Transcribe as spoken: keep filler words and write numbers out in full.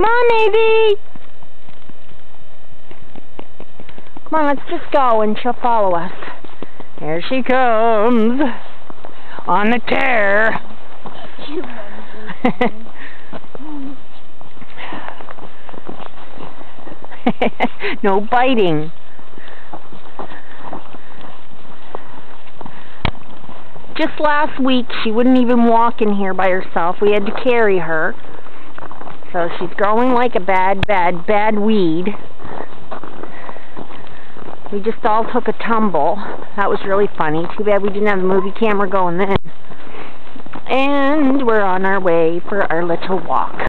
Come on, Maisy. Come on, let's just go and she'll follow us. Here she comes. On the tear. No biting. Just last week, she wouldn't even walk in here by herself. We had to carry her. So she's growing like a bad, bad, bad weed. We just all took a tumble. That was really funny. Too bad we didn't have a movie camera going then. And we're on our way for our little walk.